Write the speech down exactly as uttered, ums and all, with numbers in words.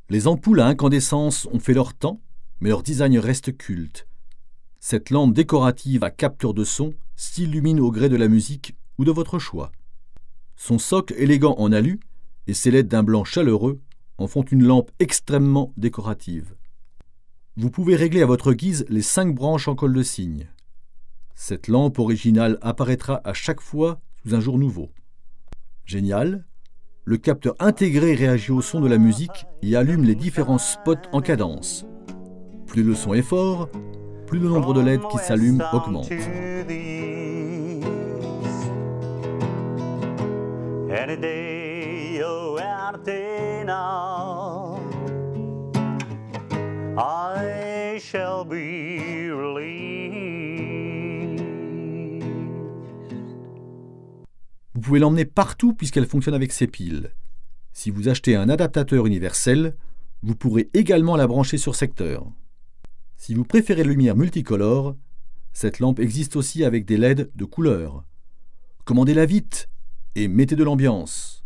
Les ampoules à incandescence ont fait leur temps, mais leur design reste culte. Cette lampe décorative à capteur de son s'illumine au gré de la musique ou de votre choix. Son socle élégant en alu et ses L E D d'un blanc chaleureux en font une lampe extrêmement décorative. Vous pouvez régler à votre guise les cinq branches en colle de cygne. Cette lampe originale apparaîtra à chaque fois sous un jour nouveau. Génial! Le capteur intégré réagit au son de la musique et allume les différents spots en cadence. Plus le son est fort, plus le nombre de L E D qui s'allument augmente. Any day, oh, any day now, I shall be released. Vous pouvez l'emmener partout puisqu'elle fonctionne avec ses piles. Si vous achetez un adaptateur universel, vous pourrez également la brancher sur secteur. Si vous préférez la lumière multicolore, cette lampe existe aussi avec des L E D de couleur. Commandez-la vite et mettez de l'ambiance.